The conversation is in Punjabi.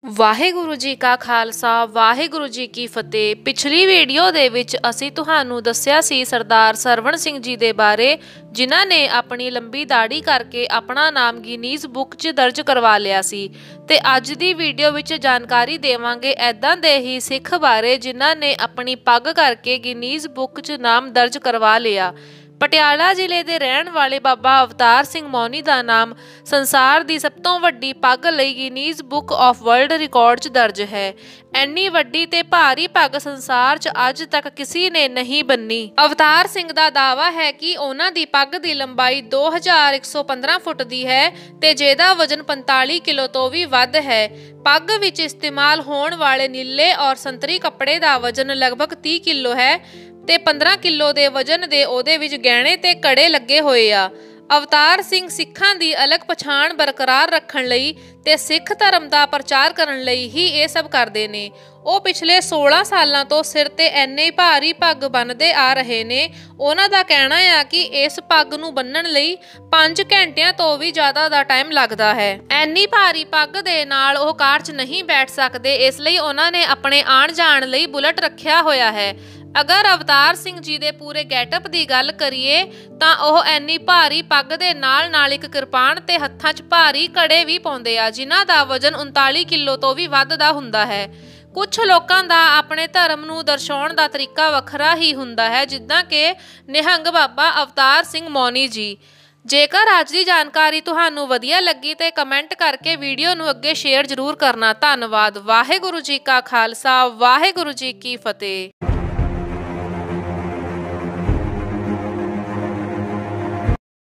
ਵਾਹਿਗੁਰੂ ਜੀ ਕਾ ਖਾਲਸਾ ਵਾਹਿਗੁਰੂ ਜੀ ਕੀ ਫਤਿਹ। ਪਿਛਲੀ ਵੀਡੀਓ ਦੇ ਵਿੱਚ ਅਸੀਂ ਤੁਹਾਨੂੰ ਦੱਸਿਆ ਸੀ ਸਰਦਾਰ ਸਰਵਣ ਸਿੰਘ ਜੀ ਦੇ ਬਾਰੇ, ਜਿਨ੍ਹਾਂ ਨੇ ਆਪਣੀ ਲੰਬੀ ਦਾੜੀ ਕਰਕੇ ਆਪਣਾ ਨਾਮ ਗਿਨੀਜ਼ ਬੁੱਕ 'ਚ ਦਰਜ ਕਰਵਾ ਲਿਆ ਸੀ। ਤੇ ਅੱਜ ਦੀ ਵੀਡੀਓ ਵਿੱਚ ਜਾਣਕਾਰੀ ਦੇਵਾਂਗੇ ਐਦਾਂ ਦੇ ਹੀ ਸਿੱਖ ਬਾਰੇ ਜਿਨ੍ਹਾਂ ਨੇ ਆਪਣੀ ਪੱਗ ਕਰਕੇ ਗਿਨੀਜ਼ ਬੁੱਕ 'ਚ ਨਾਮ ਦਰਜ ਕਰਵਾ ਲਿਆ। ਪਟਿਆਲਾ ਜ਼ਿਲ੍ਹੇ ਦੇ ਰਹਿਣ ਵਾਲੇ ਬਾਬਾ ਅਵਤਾਰ ਸਿੰਘ ਮੌਨੀ ਦਾ ਨਾਮ ਸੰਸਾਰ ਦੀ ਸਭ ਤੋਂ ਵੱਡੀ ਪੱਗ ਲਈ Guinness book of world record 'ਚ ਦਰਜ ਹੈ। ਇੰਨੀ ਵੱਡੀ ਤੇ ਭਾਰੀ ਪੱਗ ਸੰਸਾਰ 'ਚ ਅੱਜ ਤੱਕ ਕਿਸੇ ਨੇ ਨਹੀਂ ਬੰਨੀ। ਅਵਤਾਰ ਸਿੰਘ ਦਾ ਦਾਅਵਾ ਹੈ ਕਿ ਉਹਨਾਂ ਦੀ ਪੱਗ ਦੀ ਲੰਬਾਈ 2115 ਫੁੱਟ ਦੀ ਹੈ ਤੇ ਜਿਹਦਾ ਵਜ਼ਨ 45 ਕਿਲੋ ਤੋਂ ਵੀ ਵੱਧ ਹੈ। ਪੱਗ ਵਿੱਚ ਇਸਤੇਮਾਲ ਹੋਣ ਵਾਲੇ ਨੀਲੇ ਔਰ ਸੰਤਰੀ ਕੱਪੜੇ ਦਾ ਵਜ਼ਨ ਲਗਭਗ 30 ਕਿਲੋ ਹੈ ਤੇ 15 ਕਿਲੋ ਦੇ ਵਜ਼ਨ ਦੇ ਉਹਦੇ ਵਿੱਚ ਗਹਿਣੇ ਤੇ ਕੜੇ ਲੱਗੇ ਹੋਏ ਆ। ਅਵਤਾਰ ਸਿੰਘ ਸਿੱਖਾਂ ਦੀ ਅਲੱਗ ਪਛਾਣ ਬਰਕਰਾਰ ਰੱਖਣ ਲਈ ਤੇ ਸਿੱਖ ਧਰਮ ਦਾ ਪ੍ਰਚਾਰ ਕਰਨ ਲਈ ਹੀ ਇਹ ਸਭ ਕਰਦੇ ਨੇ। ਉਹ ਪਿਛਲੇ 16 ਸਾਲਾਂ ਤੋਂ ਸਿਰ ਤੇ ਇੰਨੇ ਭਾਰੀ ਪੱਗ ਬੰਨ੍ਹਦੇ ਆ ਰਹੇ ਨੇ। ਉਹਨਾਂ ਦਾ ਕਹਿਣਾ ਆ ਕਿ ਇਸ ਪੱਗ ਨੂੰ ਬੰਨਣ ਲਈ 5 ਘੰਟਿਆਂ ਤੋਂ ਵੀ ਜ਼ਿਆਦਾ ਦਾ ਟਾਈਮ ਲੱਗਦਾ ਹੈ। ਇੰਨੀ ਭਾਰੀ ਪੱਗ ਦੇ ਨਾਲ ਉਹ ਕਾਰ 'ਚ ਨਹੀਂ ਬੈਠ ਸਕਦੇ, ਇਸ ਲਈ ਉਹਨਾਂ ਨੇ ਆਪਣੇ ਆਉਣ ਜਾਣ ਲਈ ਬੁਲਟ ਰੱਖਿਆ ਹੋਇਆ ਹੈ। ਅਗਰ ਅਵਤਾਰ ਸਿੰਘ ਜੀ ਦੇ ਪੂਰੇ ਗੈਟਅਪ ਦੀ ਗੱਲ ਕਰੀਏ ਤਾਂ ਉਹ ਇੰਨੀ ਭਾਰੀ ਪੱਗ ਦੇ ਨਾਲ ਇੱਕ ਕਿਰਪਾਨ ਤੇ ਹੱਥਾਂ 'ਚ ਭਾਰੀ ਕੜੇ ਵੀ ਪਾਉਂਦੇ ਆ, ਜਿਨ੍ਹਾਂ ਦਾ ਵਜ਼ਨ 39 ਕਿਲੋ ਤੋਂ ਵੀ ਵੱਧ ਦਾ ਹੁੰਦਾ ਹੈ। ਕੁਝ ਲੋਕਾਂ ਦਾ ਆਪਣੇ ਧਰਮ ਨੂੰ ਦਰਸਾਉਣ ਦਾ ਤਰੀਕਾ ਵੱਖਰਾ ਹੀ ਹੁੰਦਾ ਹੈ, ਜਿੱਦਾਂ ਕਿ ਨਿਹੰਗ ਬਾਬਾ ਅਵਤਾਰ ਸਿੰਘ ਮੌਨੀ ਜੀ। ਜੇਕਰ ਅੱਜ ਦੀ ਜਾਣਕਾਰੀ ਤੁਹਾਨੂੰ ਵਧੀਆ ਲੱਗੀ ਤੇ ਕਮੈਂਟ ਕਰਕੇ ਵੀਡੀਓ ਨੂੰ ਅੱਗੇ ਸ਼ੇਅਰ ਜ਼ਰੂਰ ਕਰਨਾ। ਧੰਨਵਾਦ। ਵਾਹਿਗੁਰੂ ਜੀ ਕਾ ਖਾਲਸਾ ਵਾਹਿਗੁਰੂ ਜੀ ਕੀ ਫਤਿਹ।